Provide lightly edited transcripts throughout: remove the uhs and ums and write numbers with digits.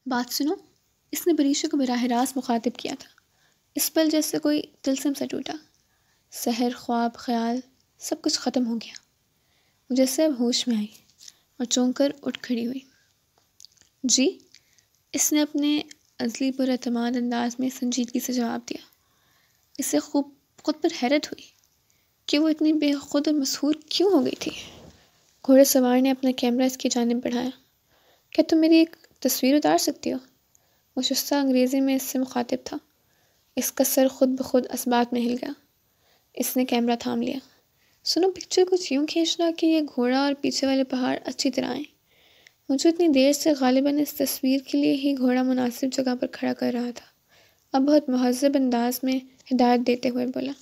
بات سنو، اس نے پریشا کو براہ راست مخاطب کیا تھا۔ اس پل جیسے کوئی طلسم سا ٹوٹا، سحر، خواب، خیال، سب کچھ ختم ہو گیا۔ وہ جیسے اب ہوش میں آئی اور چونک کر اٹھ کھڑی ہوئی۔ جی، اس نے اپنے ازلی پر اعتماد انداز میں سنجیدگی سے جواب دیا۔ اسے خود پر حیرت ہوئی کہ وہ اتنی بے خود اور مسحور کیوں ہو گئی تھی۔ گھوڑے سوار نے اپنا کیمرہ اس کی جانب بڑھایا۔ کیا تم میری ایک تصویر اتار سکتی ہو؟ وہ شستہ انگریزی میں اس سے مخاطب تھا۔ اس کا سر خود بخود اسبات میں ہل گیا۔ اس نے کیمرہ تھام لیا۔ سنو، پکچر کچھ یوں کھینچنا کہ یہ گھوڑا اور پیچھے والے پہاڑ اچھی طرح آئیں۔ مجھے اتنی دیر سے غالباً اس تصویر کے لیے ہی گھوڑا مناسب جگہ پر کھڑا کر رہا تھا۔ اب بہت مہذب انداز میں ہدایت دیتے ہوئے بولا۔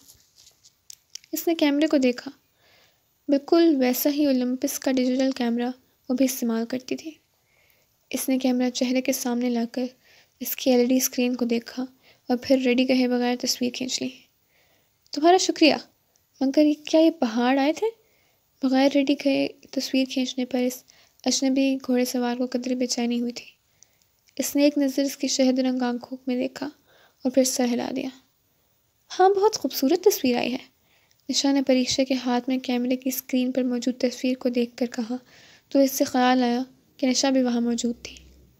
اس نے کیمرے کو دیکھا۔ بالکل ویسا ہی اولمپس کا ڈیجیٹل کیمرہ وہ بھی استعمال کرتی تھی۔ اس نے کیمرہ چہرے کے سامنے لا کر اس کی LED اسکرین کو دیکھا اور پھر ریڈی کہے بغیر تصویر کھینچ لی۔ تمہارا شکریہ، مگر کیا یہ پہاڑ آئے تھے؟ بغیر ریڈی کہے تصویر کھینچنے پر اس اجنبی گھوڑے سوار کو قدرے بے چینی ہوئی تھی۔ اس نے ایک نظر اس کی شہد رنگ آنکھوں میں دیکھا اور پھر سر ہلا دیا۔ ہاں، بہت خوبصورت تصویر آئی ہے۔ نشا نے پریشا کے ہاتھ میں کیمرے کی اسکرین پر موجود تصویر کو دیکھ کر کہا تو اس سے خیال آیا کہ نشا بھی وہاں موجود تھی۔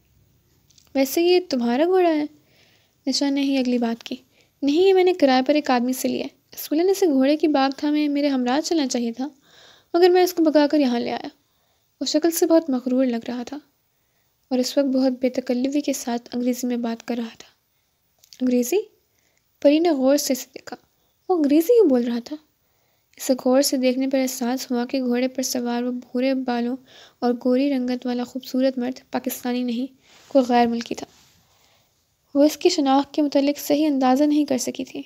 ویسے یہ تمہارا گھوڑا ہے؟ نشا نے ہی اگلی بات کی۔ نہیں، یہ میں نے کرائے پر ایک آدمی سے لیا ہے۔ اصولاً اسے گھوڑے کی باغ تھا میں میرے ہمراہ چلنا چاہیے تھا، مگر میں اس کو بگا کر یہاں لے آیا۔ وہ شکل سے بہت مغرور لگ رہا تھا اور اس وقت بہت بے تکلفی کے ساتھ انگریزی میں بات کر رہا تھا۔ انگریزی؟ پری نے غور سے اسے دیکھا۔ وہ انگریزی کیوں بول رہا تھا؟ اسے غور سے دیکھنے پر احساس ہوا کہ گھوڑے پر سوار وہ بھورے بالوں اور گوری رنگت والا خوبصورت مرد پاکستانی نہیں، کوئی غیر ملکی تھا۔ وہ اس کی شناخت کے متعلق صحیح اندازہ نہیں کر سکی تھی۔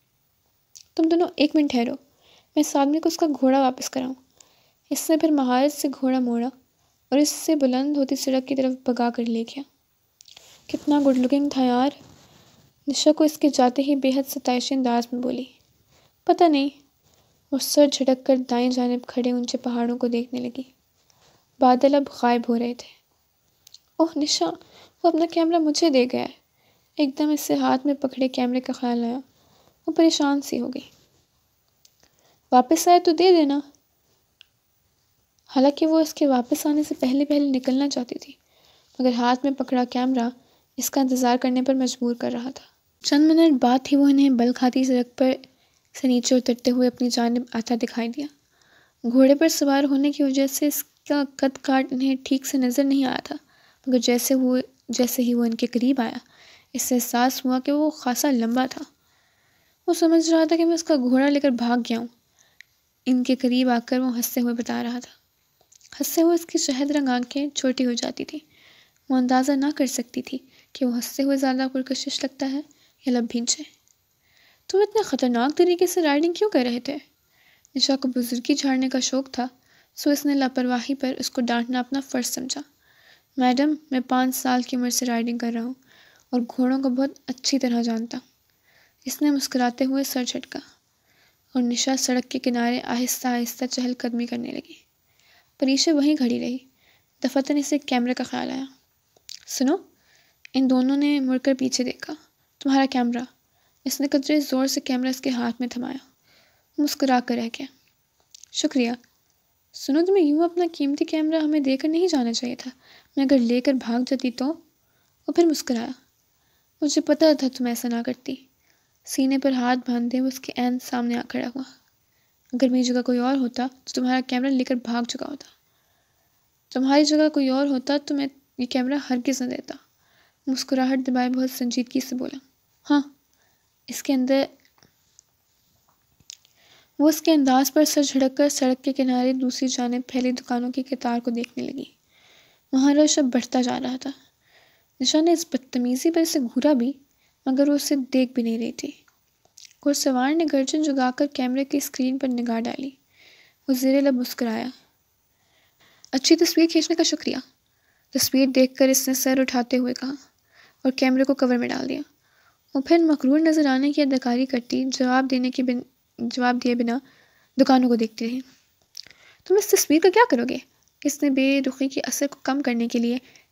تم دونوں ایک منٹ ٹھہرو، میں اس آدمی کو اس کا گھوڑا واپس کراؤں۔ اس نے پھر مہارت سے گھوڑا موڑا اور اس سے بلند ہوتی سڑک کی طرف بگا کر لے گیا۔ کتنا گڈ لکنگ تھا یار، نشا کو اس کے جاتے ہی بے حد ستائشی انداز میں بولی۔ پتہ نہیں، وہ سر جھٹک کر دائیں جانب کھڑے اونچے پہاڑوں کو دیکھنے لگی۔ بادل اب غائب ہو رہے تھے۔ اوہ نشا، وہ اپنا کیمرہ مجھے دے گیا ہے۔ ایک دم اس سے ہاتھ میں پکڑے کیمرے کا خیال آیا۔ وہ پریشان سی ہو گئی۔ واپس آئے تو دے دینا۔ حالانکہ وہ اس کے واپس آنے سے پہلے نکلنا چاہتی تھی، مگر ہاتھ میں پکڑا کیمرہ اس کا انتظار کرنے پر مجبور کر رہا تھا۔ چند منٹ بعد ہی وہ انہیں بل کھاتی سڑک پر سے نیچے اترتے ہوئے اپنی جانب آتا دکھائی دیا۔ گھوڑے پر سوار ہونے کی وجہ سے اس کا قد کاٹ انہیں ٹھیک سے نظر نہیں آیا تھا، مگر جیسے ہی وہ ان کے قریب آیا، اس سے احساس ہوا کہ وہ خاصا لمبا تھا۔ وہ سمجھ رہا تھا کہ میں اس کا گھوڑا لے کر بھاگ گیا ہوں۔ ان کے قریب آ کر وہ ہنستے ہوئے بتا رہا تھا۔ ہنستے ہوئے اس کی شہد رنگ آنکھیں چھوٹی ہو جاتی تھی۔ وہ اندازہ نہ کر سکتی تھی کہ وہ ہنستے ہوئے زیادہ پرکشش لگتا ہے یا لب بھینچے۔ تم اتنے خطرناک طریقے سے رائڈنگ کیوں کر رہے تھے؟ نشا کو بزرگی جھاڑنے کا شوق تھا، سو اس نے لاپرواہی پر اس کو ڈانٹنا اپنا فرض سمجھا۔ میڈم، میں 5 سال کی عمر سے رائڈنگ کر رہا ہوں اور گھوڑوں کو بہت اچھی طرح جانتا ہوں۔ اس نے مسکراتے ہوئے سر جھٹکا اور نشا سڑک کے کنارے آہستہ آہستہ چہل قدمی کرنے لگی۔ پریشا وہیں کھڑی رہی۔ دفعتاً اسے کیمرے کا خیال آیا۔ سنو، ان دونوں نے مڑ کر پیچھے دیکھا۔ تمہارا کیمرہ۔ اس نے قدرے زور سے کیمرہ اس کے ہاتھ میں تھمایا۔ مسکرا کر رہ گیا۔ شکریہ۔ سنو، تمہیں یوں اپنا قیمتی کیمرہ ہمیں دے کر نہیں جانا چاہیے تھا، میں اگر لے کر بھاگ جاتی تو۔ وہ پھر مسکرایا۔ مجھے پتا تھا تم ایسا نہ کرتی۔ سینے پر ہاتھ باندھے وہ اس کے عین سامنے آ کھڑا ہوا۔ اگر میری جگہ کوئی اور ہوتا تو تمہارا کیمرہ لے کر بھاگ چکا ہوتا۔ تمہاری جگہ کوئی اور ہوتا تو میں یہ کیمرہ ہرگز نہ دیتا۔ مسکراہٹ دبائے بہت سنجیدگی سے بولا۔ ہاں، وہ اس کے انداز پر سر جھڑک کر سڑک کے کنارے دوسری جانب پھیلی دکانوں کی قطار کو دیکھنے لگی۔ وہاں رش اب بڑھتا جا رہا تھا۔ نشا نے اس بدتمیزی پر اسے گھورا بھی، مگر وہ اسے دیکھ بھی نہیں رہی تھی۔ گھڑسوار نے گردن جھکا کر کیمرے کی اسکرین پر نگاہ ڈالی۔ وہ زیر لب مسکرایا۔ اچھی تصویر کھینچنے کا شکریہ۔ تصویر دیکھ کر اس نے سر اٹھاتے ہوئے کہا اور کیمرے کو کور میں ڈال دیا۔ وہ پھر مغرور نظر آنے کی اداکاری کرتی جواب دیے بنا دکانوں کو دیکھتی رہی۔ تم اس تصویر کا کیا کرو گے؟ اس نے بے رخی کے اثر کو کم کرنے کے لیے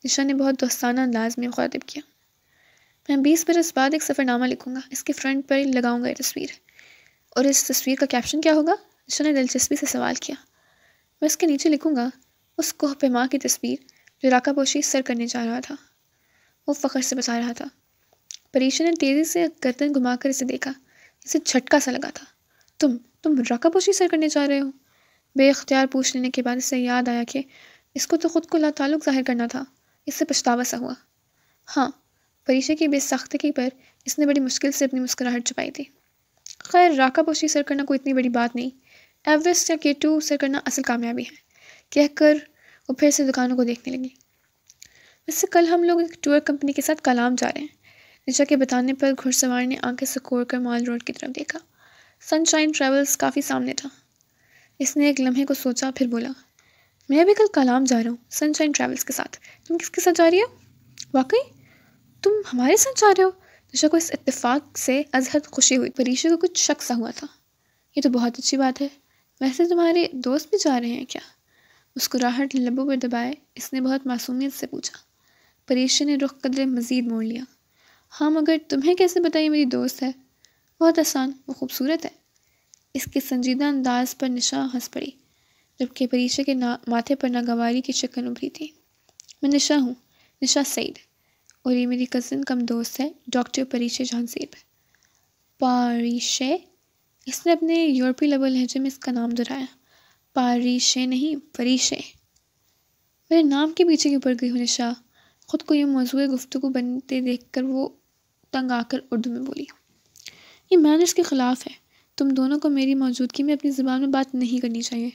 نشا نے بہت دوستانہ انداز میں مخاطب کیا۔ میں 20 برس بعد ایک سفر نامہ لکھوں گا، اس کے فرنٹ پر لگاؤں گا یہ تصویر۔ اور اس تصویر کا کیپشن کیا ہوگا؟ نشا نے دلچسپی سے سوال کیا۔ میں اس کے نیچے لکھوں گا، اس کوہ پیما کی تصویر جو راکا پوشی سر کرنے جا رہا تھا۔ وہ فخر سے بتا رہا تھا۔ پریشا نے تیزی سے گردن گھما کر اسے دیکھا، اسے جھٹکا سا لگا تھا۔ تم راکا پوشی سر کرنے جا رہے ہو؟ بے اختیار پوچھ لینے کے بعد اسے یاد آیا کہ اس کو تو خود کو لاتعلق ظاہر کرنا تھا۔ اس سے پچھتاوا سا ہوا۔ ہاں، پریشا کی بے ساختگی پر اس نے بڑی مشکل سے اپنی مسکراہٹ چھپائی تھی۔ خیر، راکا پوشی سر کرنا کوئی اتنی بڑی بات نہیں، ایوریسٹ یا K2 سر کرنا اصل کامیابی ہے، کہہ کر وہ پھر سے دکانوں کو دیکھنے لگی۔ ویسے کل ہم لوگ ایک ٹور کمپنی کے ساتھ کلام جا رہے ہیں۔ نشا کے بتانے پر گھڑ سوار نے آنکھیں سکوڑ کر مال روڈ کی طرف دیکھا۔ سن شائن ٹریولز کافی سامنے تھا۔ اس نے ایک لمحے کو سوچا، پھر بولا، میں بھی کل کلام جا رہا ہوں، سن شائن ٹریولز کے ساتھ۔ تم کس کے ساتھ جا رہی ہو؟ واقعی تم ہمارے ساتھ جا رہے ہو؟ نشا کو اس اتفاق سے از حد خوشی ہوئی۔ پریشا کو کچھ شک سا ہوا تھا۔ یہ تو بہت اچھی بات ہے۔ ویسے تمہارے دوست بھی جا رہے ہیں کیا؟ مسکراہٹ لبوں پر دبائے اس نے بہت معصومیت سے پوچھا۔ پریشا نے رخ قدرے مزید موڑ لیا۔ ہاں، مگر تمہیں کیسے پتہ یہ میری دوست ہے؟ بہت آسان، وہ خوبصورت ہے۔ اس کے سنجیدہ انداز پر نشا ہنس پڑی، جبکہ پریشا کے ماتھے پر ناگواری کی شکن ابھری تھی۔ میں نشا ہوں، نشا سعید، اور یہ میری کزن کم دوست ہے ڈاکٹر پریشے جہانزیب۔ پاریشے؟ اس نے اپنے یورپی لبو لہجے میں اس کا نام دہرایا۔ پاریشے نہیں، پریشے۔ میرے نام کے پیچھے کیوں پڑ گئی ہو نشا؟ خود کو یہ موضوع گفتگو بنتے دیکھ کر وہ تنگ آ کر اردو میں بولی۔ یہ مینرز کے خلاف ہے، تم دونوں کو میری موجودگی میں اپنی زبان میں بات نہیں کرنی چاہیے۔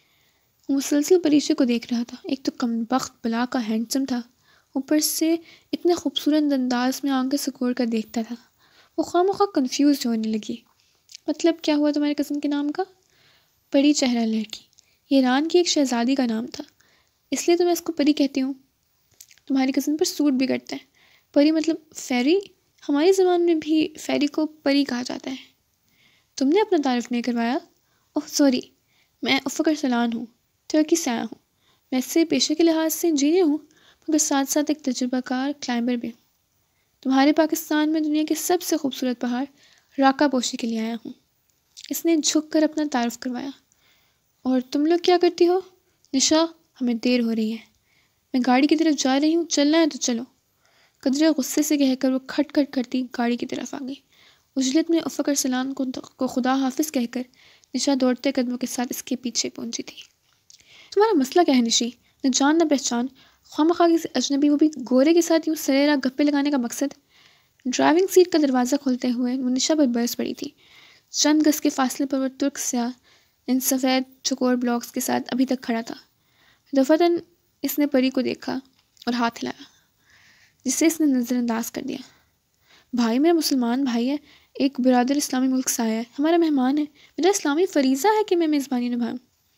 وہ مسلسل پریشے کو دیکھ رہا تھا۔ ایک تو کمبخت بلا کا ہینڈسم تھا، اوپر سے اتنے خوبصورت انداز میں آنکھیں سکوڑ کر دیکھتا تھا۔ وہ خواہ کنفیوز ہونے لگی۔ مطلب کیا ہوا تمہارے قسم کے نام کا؟ پری چہرہ لڑکی، یہ ایران کی ایک شہزادی کا نام تھا، اس لیے تو میں اس کو پری کہتی ہوں۔ تمہاری قسم پر سوٹ بھی کرتا ہے۔ پری مطلب فیری؟ ہماری زبان میں بھی فیری کو پری کہا جاتا ہے۔ تم نے اپنا تعارف نہیں کروایا؟ اوہ سوری، میں افق ارسلان ہوں، ترکی سے آیا ہوں۔ ویسے پیشے کے لحاظ سے انجینئر ہوں، مگر ساتھ ساتھ ایک تجربہ کار کلائمبر بھی ہوں۔ تمہارے پاکستان میں دنیا کے سب سے خوبصورت پہاڑ راکا پوشی کے لیے آیا ہوں۔ اس نے جھک کر اپنا تعارف کروایا۔ اور تم لوگ کیا کرتی ہو؟ نشا، ہمیں دیر ہو رہی ہے، میں گاڑی کی طرف جا رہی ہوں، چلنا ہے تو چلو۔ قدرے غصے سے کہہ کر وہ کھٹ کھٹ کرتی گاڑی کی طرف آ گئی۔ عجلت میں افق ارسلان کو خدا حافظ کہہ کر نشا دوڑتے قدموں کے ساتھ اس کے پیچھے پہنچی تھی۔ تمہارا مسئلہ کیا ہے نشی؟ نہ جان نہ پہچان، خواہ کسی اجنبی وہ بھی گورے کے ساتھ یوں سریرا گپے لگانے کا مقصد؟ ڈرائیونگ سیٹ کا دروازہ کھولتے ہوئے وہ نشا پر برس پڑی تھی۔ چند گز کے فاصلے پر وہ ترک سیاہ ان سفید چکور بلاکس کے ساتھ ابھی تک کھڑا تھا۔ دفعتاً اس نے پری کو دیکھا اور ہاتھ ہلایا، جسے اس نے نظر انداز کر دیا۔ بھائی میرا مسلمان بھائی ہے، ایک برادر اسلامی ملک سے آیا ہے، ہمارا مہمان ہے، میرا اسلامی فریضہ ہے کہ میں میزبانی نبھاؤں۔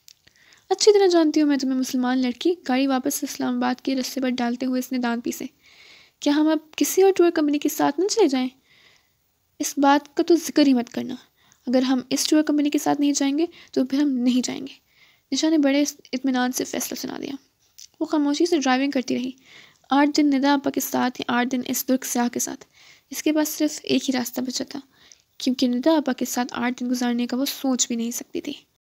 اچھی طرح جانتی ہوں میں تمہیں مسلمان لڑکی۔ گاڑی واپس اسلام آباد کے رستے پر ڈالتے ہوئے اس نے دانت پیسے۔ کیا ہم اب کسی اور ٹور کمپنی کے ساتھ نہ چلے جائیں؟ اس بات کا تو ذکر ہی مت کرنا۔ اگر ہم اس ٹور کمپنی کے ساتھ نہیں جائیں گے تو پھر ہم نہیں جائیں گے۔ نشا نے بڑے اطمینان سے فیصلہ سنا دیا۔ وہ خاموشی سے ڈرائیونگ کرتی رہی۔ 8 دن ندا آپا کے ساتھ یا 8 دن اس ترک سیاح کے ساتھ، اس کے پاس صرف ایک ہی راستہ بچا تھا، کیونکہ ندا آپا کے ساتھ 8 دن گزارنے کا وہ سوچ بھی نہیں سکتی تھی۔